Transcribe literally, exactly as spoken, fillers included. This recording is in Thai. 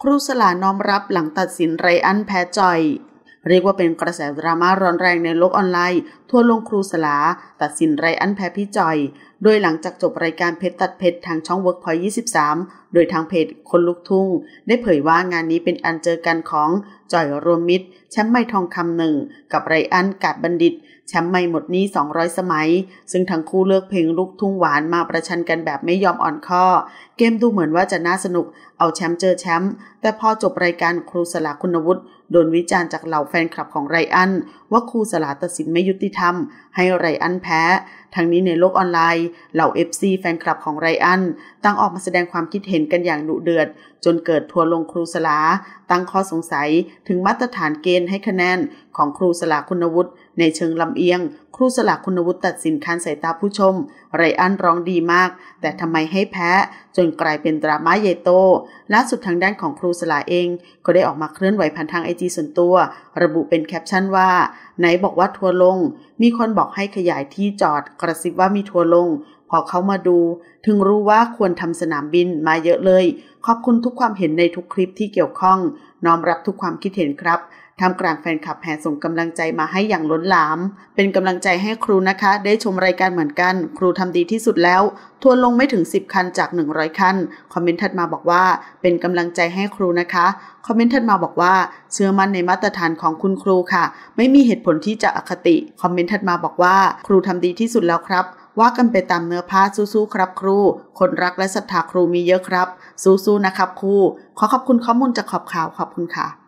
ครูสลาน้อมรับหลังตัดสินไรอันแพ้จ่อยเรียกว่าเป็นกระแสดราม่าร้อนแรงในโลกออนไลน์ทั่วลงครูสลาตัดสินไรอันแพ้พี่จ่อยโดยหลังจากจบรายการเพชรตัดเพชรทางช่อง Workpoint ยี่สิบสามโดยทางเพจคนลุกทุ่งได้เผยว่างานนี้เป็นอันเจอกันของจ่อยรวมมิตรแชมป์ไมค์ทองคำหนึ่งกับไรอันกาดบัณฑิตแชมป์ไมค์หมดหนี้สองร้อยสมัยซึ่งทั้งคู่เลือกเพลงลูกทุ่งหวานมาประชันกันแบบไม่ยอมอ่อนข้อเกมดูเหมือนว่าจะน่าสนุกเอาแชมป์เจอแชมป์แต่พอจบรายการครูสลาคุณวุฒิโดนวิจารณ์จากเหล่าแฟนคลับของไรอันว่าครูสลาตัดสินไม่ยุติธรรมให้ไรอันแพ้ทั้งนี้ในโลกออนไลน์เหล่า เอฟ ซี แฟนคลับของไรอันต่างออกมาแสดงความคิดเห็นกันอย่างดุเดือดจนเกิดทัวร์ลงครูสลาตั้งข้อสงสัยถึงมาตรฐานเกณฑ์ให้คะแนนของครูสลาคุณวุฒิในเชิงลำเอียงครูสลาคุณวุฒิตัดสินคันสายตาผู้ชมไรอันร้องดีมากแต่ทำไมให้แพ้จนกลายเป็นดราม่าใหญ่โตล่าสุดทางด้านของครูสลาเองก็ได้ออกมาเคลื่อนไหวผ่านทาง ไอ จี ส่วนตัวระบุเป็นแคปชั่นว่าไหนบอกว่าทัวร์ลงมีคนบอกให้ขยายที่จอดกระซิบว่ามีทัวร์ลงพอเขามาดูถึงรู้ว่าควรทำสนามบินมาเยอะเลยขอบคุณทุกความเห็นในทุกคลิปที่เกี่ยวข้องน้อมรับทุกความคิดเห็นครับท่ามกลางแฟนคลับแห่ส่งกำลังใจมาให้อย่างล้นหลามเป็นกำลังใจให้ครูนะคะได้ชมรายการเหมือนกันครูทำดีที่สุดแล้วทัวร์ลงไม่ถึงสิบคันจากหนึ่งร้อยคันคอมเมนต์ถัดมาบอกว่าเป็นกำลังใจให้ครูนะคะคอมเมนต์ถัดมาบอกว่าเชื่อมั่นในมาตรฐานของคุณครูค่ะไม่มีเหตุผลที่จะอคติคอมเมนต์ถัดมาบอกว่าครูทำดีที่สุดแล้วครับว่ากันไปตามเนื้อผ้าสู้ๆครับครูคนรักและศรัทธาครูมีเยอะครับสู้ๆนะครับครูขอขอบคุณข้อมูลจากขอบข่าวขอบคุณค่ะ